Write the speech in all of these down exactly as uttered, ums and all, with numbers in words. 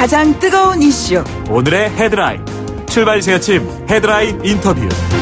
가장 뜨거운 이슈 오늘의 헤드라인 출발 지아침 헤드라인 인터뷰.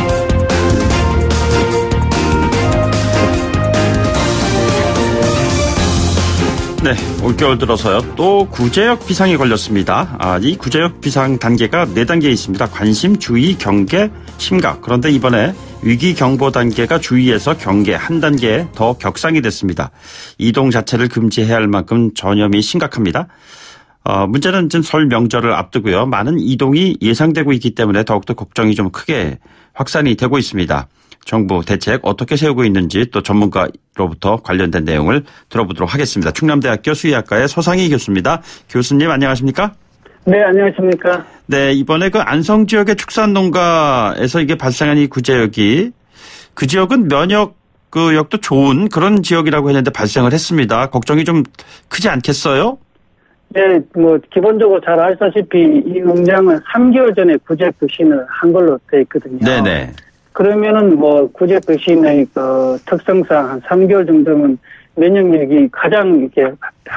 네, 올겨울 들어서요 또 구제역 비상이 걸렸습니다. 아, 이 구제역 비상 단계가 네 단계 있습니다. 관심, 주의, 경계, 심각. 그런데 이번에 위기 경보 단계가 주의에서 경계 한 단계 더 격상이 됐습니다. 이동 자체를 금지해야 할 만큼 전염이 심각합니다. 어, 문제는 지금 설 명절을 앞두고요. 많은 이동이 예상되고 있기 때문에 더욱더 걱정이 좀 크게 확산이 되고 있습니다. 정부 대책 어떻게 세우고 있는지 또 전문가로부터 관련된 내용을 들어보도록 하겠습니다. 충남대학교 수의학과의 서상희 교수입니다. 교수님 안녕하십니까? 네, 안녕하십니까? 네, 이번에 그 안성 지역의 축산농가에서 이게 발생한 이 구제역이 그 지역은 면역 그 역도 좋은 그런 지역이라고 했는데 발생을 했습니다. 걱정이 좀 크지 않겠어요? 네, 뭐 기본적으로 잘 아시다시피 이 농장은 삼 개월 전에 구제 백신을 한 걸로 되어 있거든요. 네네. 그러면은 뭐 구제 백신의 그 특성상 한 삼 개월 정도면 면역력이 가장 이렇게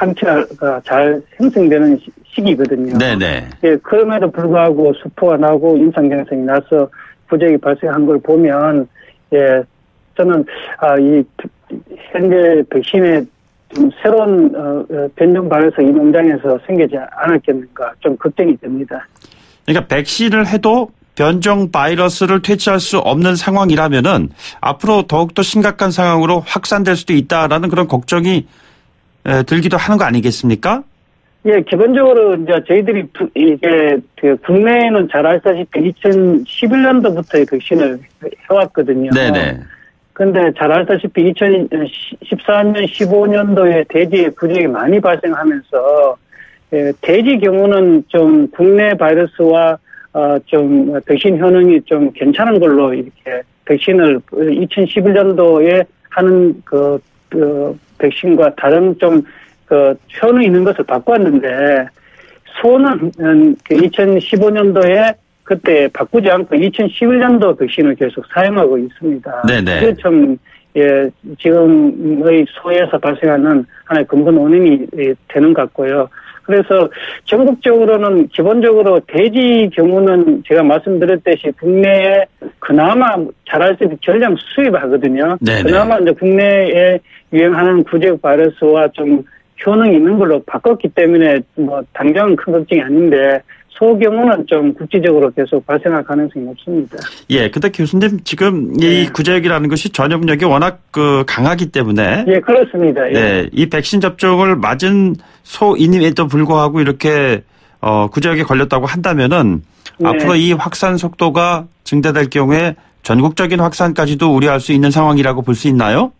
항체가 잘 생성되는 시기거든요. 네네. 예, 그럼에도 불구하고 수포가 나고 임상경색이 나서 구제가 발생한 걸 보면, 예, 저는 아, 이 현재 백신의 좀 새로운 어, 변종 바이러스 이 농장에서 생기지 않았겠는가 좀 걱정이 됩니다. 그러니까 백신을 해도 변종 바이러스를 퇴치할 수 없는 상황이라면은 앞으로 더욱더 심각한 상황으로 확산될 수도 있다라는 그런 걱정이 들기도 하는 거 아니겠습니까? 예, 기본적으로 이제 저희들이 이게 그 국내에는 잘 아시다시피 이천십일 년도부터 백신을 해왔거든요. 네네. 근데 잘 아시다시피 이천십사 년, 십오 년도에 대지에 구제가 많이 발생하면서 대지 경우는 좀 국내 바이러스와 어, 좀, 백신 효능이 좀 괜찮은 걸로 이렇게 백신을 이천십일 년도에 하는 그, 그, 백신과 다른 좀, 그, 효능이 있는 것을 바꿨는데, 소는 그 이천십오 년도에 그때 바꾸지 않고 이천십일 년도 백신을 계속 사용하고 있습니다. 네네. 그게 좀, 예, 지금의 소에서 발생하는 하나의 근본 원인이 되는 것 같고요. 그래서 전국적으로는 기본적으로 돼지 경우는 제가 말씀드렸듯이 국내에 그나마 잘 알 수 있는 전량 수입하거든요. 네네. 그나마 이제 국내에 유행하는 구제역 바이러스와 좀 효능이 있는 걸로 바꿨기 때문에 뭐 당장은 큰 걱정이 아닌데 소 경우는 좀 국지적으로 계속 발생할 가능성이 높습니다. 예, 근데 교수님 지금 네. 이 구제역이라는 것이 전염력이 워낙 그 강하기 때문에 예, 그렇습니다. 예. 네, 이 백신 접종을 맞은 소인임에도 불구하고 이렇게 어 구제역에 걸렸다고 한다면은 네. 앞으로 이 확산 속도가 증대될 경우에 전국적인 확산까지도 우려할 수 있는 상황이라고 볼 수 있나요?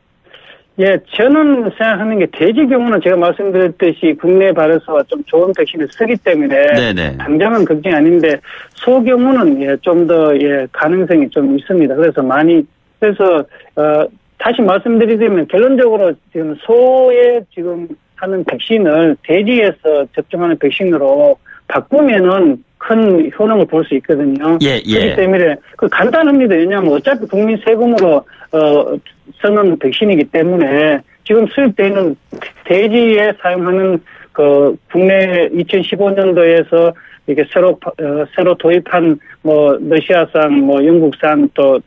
예, 저는 생각하는 게 돼지 경우는 제가 말씀드렸듯이 국내 바이러스와 좀 좋은 백신을 쓰기 때문에 네네. 당장은 걱정이 아닌데 소 경우는 예, 좀 더 예, 가능성이 좀 있습니다. 그래서 많이 그래서 어, 다시 말씀드리자면 결론적으로 지금 소에 지금 하는 백신을 돼지에서 접종하는 백신으로 바꾸면은 큰 효능을 볼 수 있거든요. 예, 예. 그렇기 때문에 그 간단합니다. 왜냐하면 어차피 국민 세금으로 어, 쓰는 백신이기 때문에 지금 수입되는 돼지에 사용하는 그 국내 이천십오 년도에서 이게 새로 어, 새로 도입한 뭐 러시아산, 뭐 영국산 또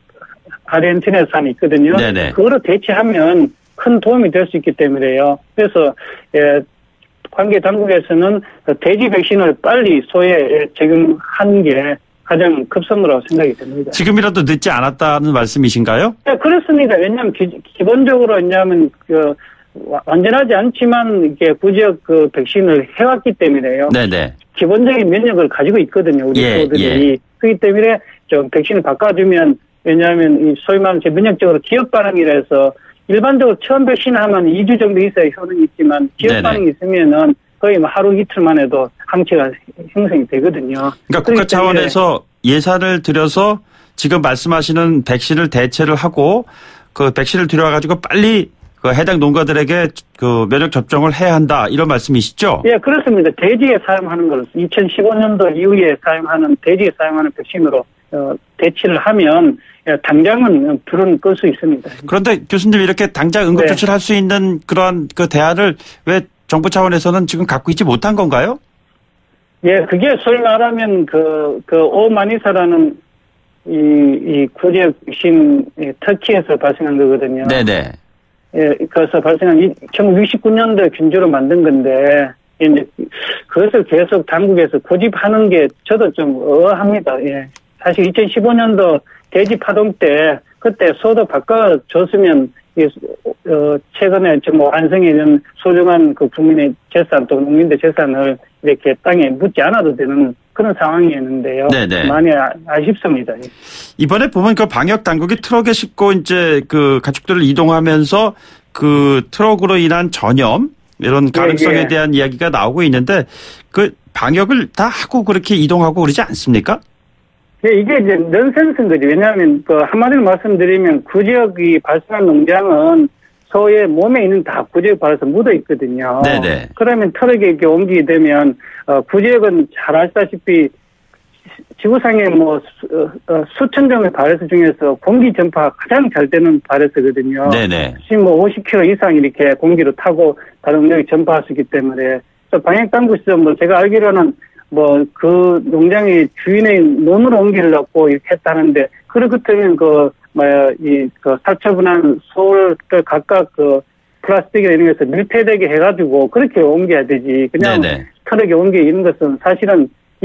아르헨티나산이 있거든요. 네네. 그거로 대체하면 큰 도움이 될 수 있기 때문에요. 그래서 예. 관계 당국에서는 돼지 백신을 빨리 소에 적용하는 게 가장 급선무라고 생각이 됩니다. 지금이라도 늦지 않았다는 말씀이신가요? 네, 그렇습니다. 왜냐하면 기, 기본적으로 왜냐하면 그 완전하지 않지만 이게 구제역 그 백신을 해왔기 때문에요. 네네. 기본적인 면역을 가지고 있거든요, 우리 예, 소들이. 예. 그렇기 때문에 좀 백신을 바꿔주면 왜냐하면 이 소위 말하는 면역적으로 기업 반응이라서. 일반적으로 처음 백신하면 이 주 정도 있어야 효능이 있지만 기업 반응이 있으면은 거의 뭐 하루 이틀만 해도 항체가 형성이 되거든요. 그러니까 국가 차원에서 예산을 들여서 지금 말씀하시는 백신을 대체를 하고 그 백신을 들여가지고 빨리 그 해당 농가들에게 그 면역 접종을 해야 한다 이런 말씀이시죠? 예, 그렇습니다. 돼지에 사용하는 걸 이천십오 년도 이후에 사용하는 돼지에 사용하는 백신으로 어, 대치를 하면 당장은 불은 끌 수 있습니다. 그런데 교수님 이렇게 당장 응급조치를 네. 할 수 있는 그러한 그 대안을 왜 정부 차원에서는 지금 갖고 있지 못한 건가요? 예, 그게 소위 말하면 그, 그 오마니사라는 이, 이 구제역 백신 터키에서 발생한 거거든요. 네네. 예, 그래서 발생한 이 천구백육십구 년도에 균주로 만든 건데, 이제 그것을 계속 당국에서 고집하는 게 저도 좀 의아합니다. 예. 사실 이천십오 년도 대지 파동 때 그때 소도 바꿔줬으면 어, 최근에 좀 완성해 있는 소중한 그 국민의 재산 또 농민들 재산을 이렇게 땅에 묻지 않아도 되는 그런 상황이었는데요. 네네. 많이 아, 아쉽습니다. 이번에 보면 그 방역 당국이 트럭에 싣고 이제 그 가축들을 이동하면서 그 트럭으로 인한 전염 이런 가능성에 예, 예. 대한 이야기가 나오고 있는데 그 방역을 다 하고 그렇게 이동하고 그러지 않습니까? 네, 이게 이제 넌센스인 거죠. 왜냐하면 그 한마디로 말씀드리면 구제역이 발생한 농장은 소의 몸에 있는 다 구제역 발에서 묻어 있거든요. 네네. 그러면 트럭에 이렇게 옮기게 되면 어, 구제역은 잘 아시다시피 지구상에 뭐 수, 어, 수천 종의 발에서 중에서 공기 전파가 가장 잘 되는 발에서거든요. 네네. 지금 뭐 오십 킬로미터 이상 이렇게 공기로 타고 다른 영역에 전파할 수 있기 때문에 방역 당국에서 뭐 제가 알기로는 뭐, 그 농장의 주인의 논으로 옮기려고 이렇게 했다는데, 그렇다면 그, 뭐야, 이, 그 살처분한 소를 각각 그 플라스틱이나 이런 것에서 밀폐되게 해가지고 그렇게 옮겨야 되지. 그냥 네네. 트럭에 옮기는 것은 사실은 이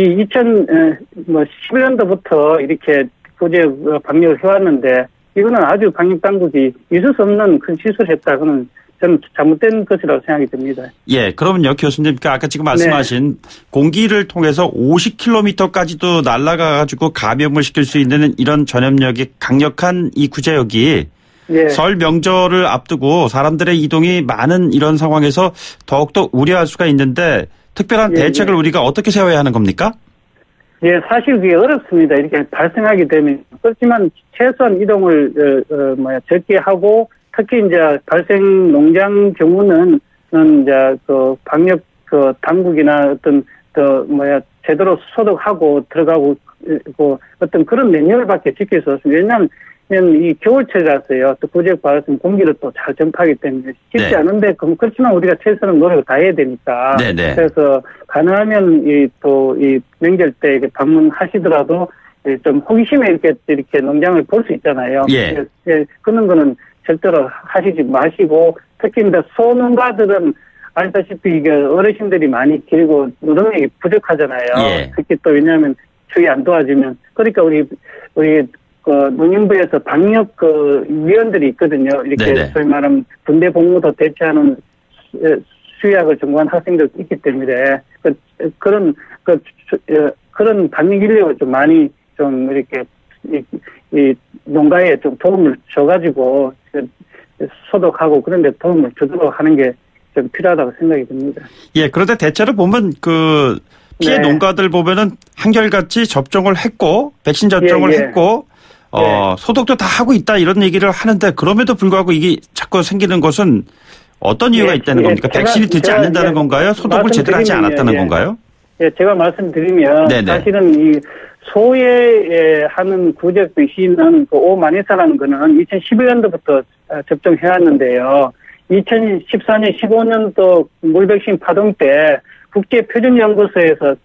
이천십일 년도부터 이렇게 구제 방역을 해왔는데, 이거는 아주 방역 당국이 있을 수 없는 큰 실수를 했다. 그는 저는 잘못된 것이라고 생각이 듭니다. 예, 그러면요, 교수님, 아까 지금 말씀하신 네. 공기를 통해서 오십 킬로미터까지도 날아가가지고 감염을 시킬 수 있는 이런 전염력이 강력한 이 구제역이 예. 설 명절을 앞두고 사람들의 이동이 많은 이런 상황에서 더욱더 우려할 수가 있는데 특별한 예, 대책을 예. 우리가 어떻게 세워야 하는 겁니까? 예, 사실 그게 어렵습니다. 이렇게 발생하게 되면. 그렇지만 최소한 이동을, 어, 어, 뭐야, 적게 하고 특히 이제 발생 농장 경우는 이제 그 방역 그 당국이나 어떤 그 뭐야 제대로 소독하고 들어가고 그 어떤 그런 매뉴얼밖에 지킬 수 없습니다. 왜냐하면 이 겨울철이라서요. 또 구제역 발생 공기를 또 잘 전파하기 때문에 쉽지 네. 않은데 그렇지만 우리가 최선의 노력을 다해야 되니까. 네네. 그래서 가능하면 이 또 이 명절 때 방문하시더라도 좀 호기심에 이렇게 이렇게 농장을 볼 수 있잖아요. 예. 예, 그런 거는 절대로 하시지 마시고 특히 이제 소농가들은 알다시피 이게 어르신들이 많이 길고 노동력이 부족하잖아요. 예. 특히 또 왜냐하면 주위 안 도와주면 그러니까 우리 우리 그 농림부에서 방역 그 위원들이 있거든요. 이렇게 네네. 소위 말하면 군대 복무도 대체하는 수의학을 전공한 학생들 있기 때문에 그, 그런 그 그런 방역 인력을 좀 많이 좀 이렇게 이, 이 농가에 좀 도움을 줘가지고 소독하고 그런 데 도움을 주도록 하는 게 좀 필요하다고 생각이 듭니다. 예, 그런데 대체로 보면 그 피해 네. 농가들 보면은 한결같이 접종을 했고 백신 접종을 예, 예. 했고 어, 예. 소독도 다 하고 있다 이런 얘기를 하는데 그럼에도 불구하고 이게 자꾸 생기는 것은 어떤 이유가 예, 있다는 예, 겁니까? 제가, 백신이 듣지 제가, 않는다는 예, 건가요? 소독을 제대로 하지 않았다는 예, 건가요? 예, 제가 말씀드리면 네네. 사실은 이 소에 하는 구제역 백신은 그 오마니사라는 거는 이천십일 년도부터 접종해왔는데요. 이천십사 년, 십오 년도 물백신 파동 때 국제표준연구소에서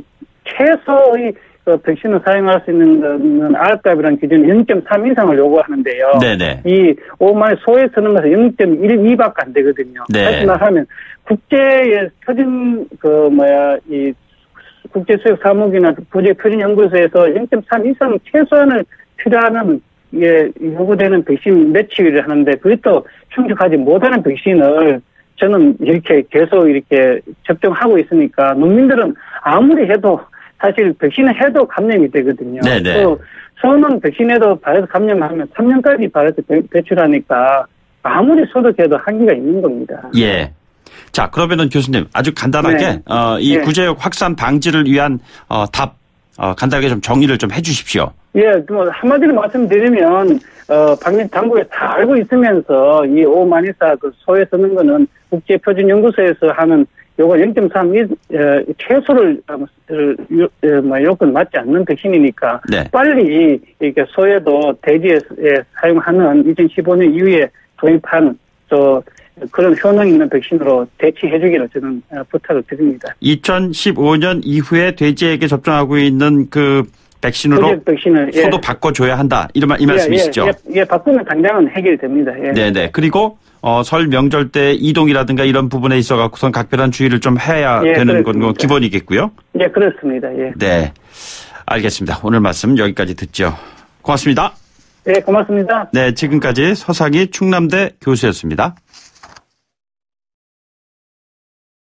최소의 그 백신을 사용할 수 있는 거는 R값이라는 기준 영 점 삼 이상을 요구하는데요. 네네. 이 오마니 소에 쓰는 것은 영 점 일이밖에 안 되거든요. 네. 다시 말하면 국제의 표준 그 뭐야 이 국제수역사무국이나 국제표준연구소에서 영 점 삼 이상 최소한을 필요하는 예, 요구되는 백신 매치를 하는데 그것도 충족하지 못하는 백신을 저는 이렇게 계속 이렇게 접종하고 있으니까 농민들은 아무리 해도 사실 백신을 해도 감염이 되거든요. 네네. 또 소는 백신에도 바이러스 감염하면 삼 년까지 바이러스 배출하니까 아무리 소독해도 한계가 있는 겁니다. 예. 자, 그러면은 교수님 아주 간단하게 네. 어, 이 네. 구제역 확산 방지를 위한 어, 답 어, 간단하게 좀 정리를 좀 해주십시오. 예, 뭐 한마디로 말씀드리면 어, 방역 당국에 다 알고 있으면서 이 오마니사 그 소에 쓰는 거는 국제표준연구소에서 하는 요거 영 점 삼 이 최소를 뭐 요건 맞지 않는 백신이니까 네. 빨리 이렇게 소에도 대지에 사용하는 이천십오 년 이후에 도입한 또 그런 효능 있는 백신으로 대체해 주기를 저는 부탁을 드립니다. 이천십오 년 이후에 돼지에게 접종하고 있는 그 백신으로 백신을 소도 예. 바꿔줘야 한다. 이런 이 말씀이시죠? 예, 예, 예, 바꾸면 당장은 해결됩니다. 예. 네네. 그리고 어, 설 명절 때 이동이라든가 이런 부분에 있어 갖고선 각별한 주의를 좀 해야 예, 되는 그렇습니다. 건 기본이겠고요. 예, 그렇습니다. 예. 네. 알겠습니다. 오늘 말씀 여기까지 듣죠. 고맙습니다. 네, 고맙습니다. 네, 지금까지 서상희 충남대 교수였습니다.